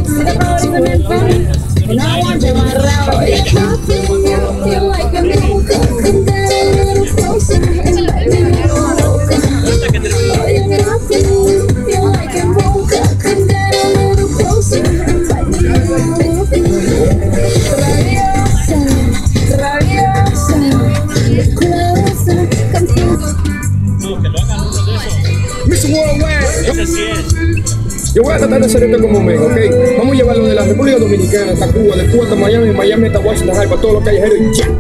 Yo voy a tratar de hacer esto como Omega, ¿ok? Vamos a llevarlo de la República Dominicana hasta Cuba, de Cuba hasta Miami, de Miami hasta Washington, para todos los callejeros y ya.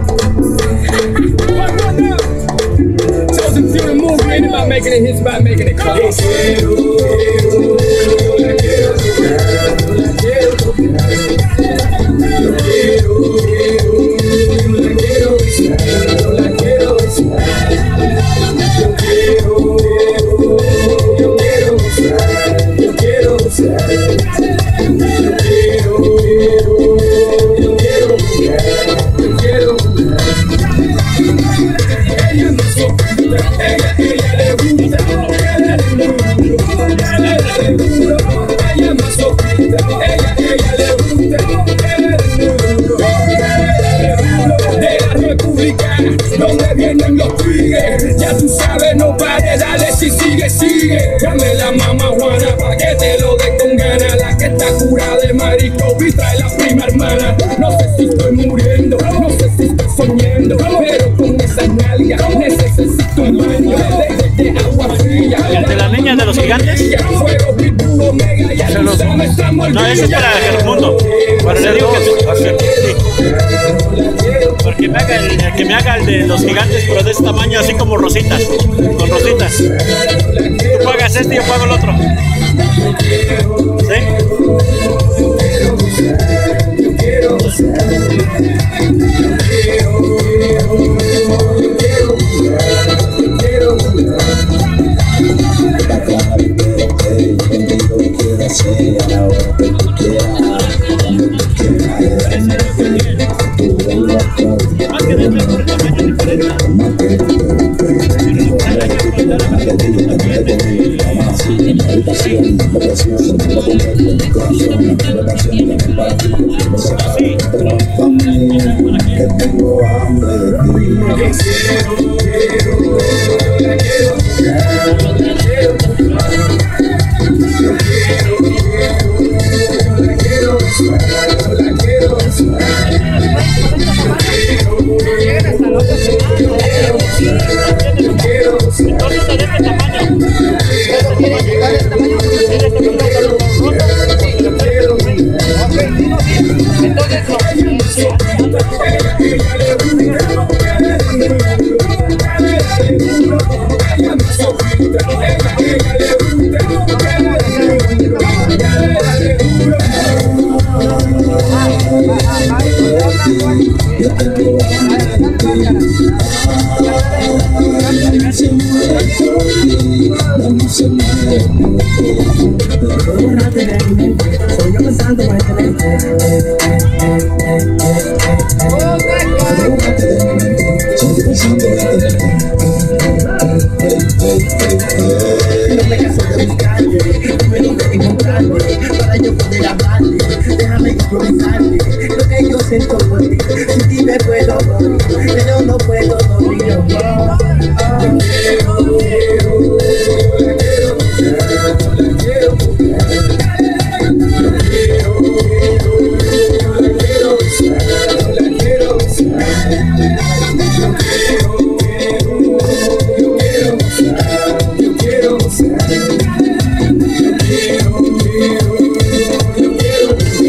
Chosen Fury move, ain't about making it hits, about making it close. Ya tú sabes, no pares, dale si sigue. Dame la mamá Juana pa' que te lo dé con ganas. La que está curada del marico y trae la prima hermana. No sé si estoy muriendo, no sé si estoy soñando, pero con esa nalga necesito un baño de agua fría. ¿El de las niñas de los gigantes? No, ese es para Germundo. Pero le digo que sí. Porque el que me haga el de los gigantes, pero de ese tamaño, así como rositas, con rositas. Tú pagas este y yo pago el otro. ¿Sí? Más que de por el tamaño diferente.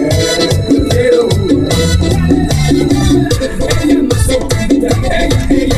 Ella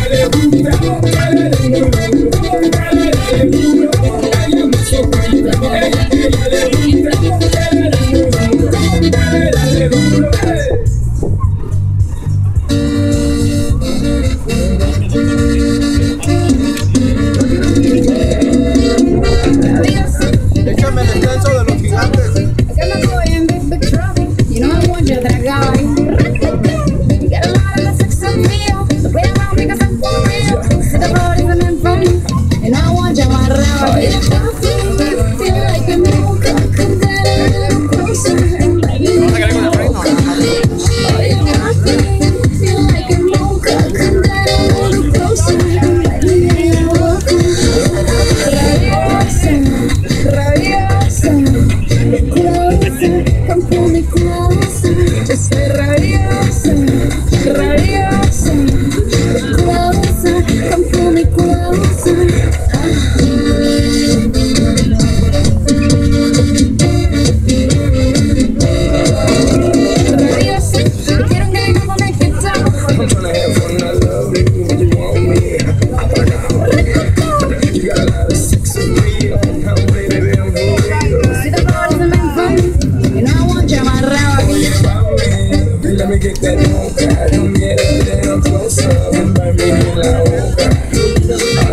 Soy rabiosa, rabiosa, cuidadosa, conforme cuidadosa. Rabiosa, quiero que no me quita. I'm tryna have fun, I love it when you want me. You got a lot of sex appeal. I'm baby, I'm for real. Si the ball isn't meant for me, you know I want you amarrado aquí. Let me get that mocha, come get a little closer, and burn me in la boca.